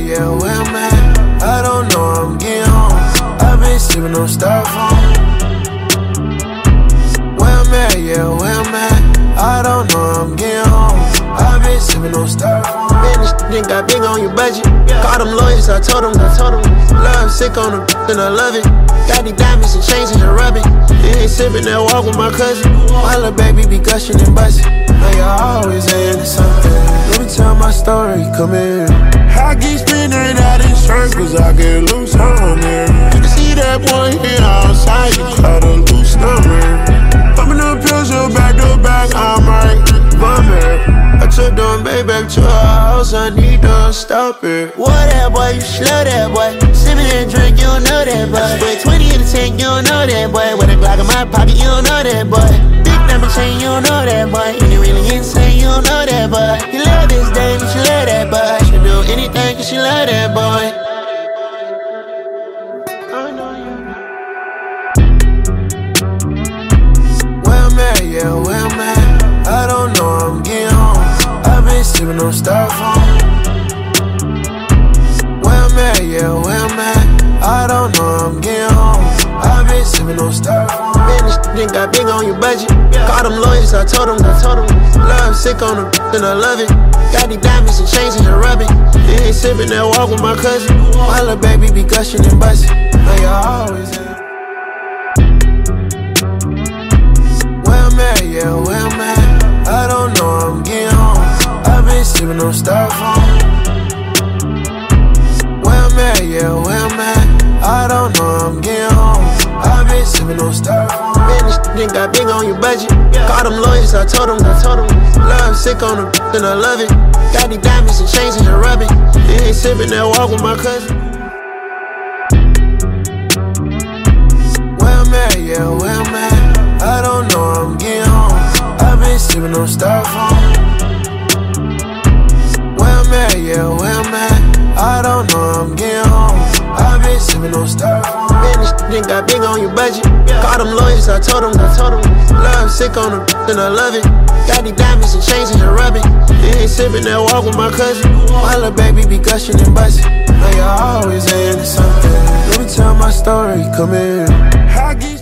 yeah, well, man, I don't know, I'm getting home. I've been sipping on styrofoam. Well, man, yeah, well, man, I don't know, I'm getting home. I've been sipping on styrofoam. Man, this shit got big on your budget. Call them lawyers, I told them. Love sick on them, and I love it. Got these diamonds and chains and rubbing. Ain't sipping that walk with my cousin. My little baby be gushing and busting. Now you always into something. Let me tell my story, come in. I keep spinning out in circles, I get loose on there. You can see that boy here outside, you caught a loose number. Pumping up pills, so back to back, I might vomit. I took them back to her house, I need to stop it. What that boy, you slow that boy. Sippin' and drink, you don't know that boy. Spray 20 in the tank, you don't know that boy. With a Glock in my pocket, you don't know that boy. Big number chain, you don't know that boy. And you really insane, you don't know that boy. You love this dame, but you love that boy. She'll do anything cause she love that boy. Well, man, yeah, well, man, I don't know, I'm getting home. I've been sipping on styrofoam. Well, man, yeah, well, man, I don't know, I'm getting home. I've been sipping on styrofoam. Man, this shit got big on your budget. Call them lawyers, I told them. Love sick on them, and I love it. Got these diamonds and chains and rubbing. Ain't sipping that walk with my cousin. My little baby be gushing and busting. Now you always in. Well, man, yeah, well, man, I don't know, I'm getting home. I've been sipping on styrofoam. Well, man, yeah, well, man, I don't know, I'm getting home. I've been sipping on styrofoam. Man, this shit got big on your budget. Call them lawyers, I told them. Love sick on them, and I love it. Got these diamonds and chains and rubbing. Ain't sipping that walk with my cousin. Well, man, yeah, well, man, I don't know, I'm getting home. I've been sipping on styrofoam. Well, man, yeah, well, man, I don't know, I'm getting home. I've been sipping on styrofoam. Man, this shit got big on your budget. Call them lawyers, I told them. Love sick on them, and I love it. Got these diamonds and chains and rubbing. Ain't sipping that walk with my cousin. My little baby be gushing and busting. Now you always into something. Let me tell my story, come in.